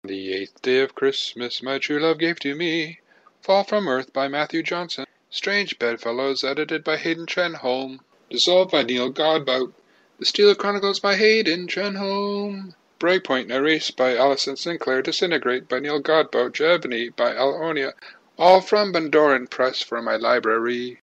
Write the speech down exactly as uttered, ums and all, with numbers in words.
The eighth day of Christmas my true love gave to me. Fall from Earth by Matthew Johnson. Strange Bedfellows edited by Hayden Trenholm. Dissolved by Neil Godbout. The Steel Chronicles by Hayden Trenholm. Breakpoint Erase by Alison Sinclair. Disintegrate by Neil Godbout. Jebony by Al Onia. All from Bundoran Press for my library.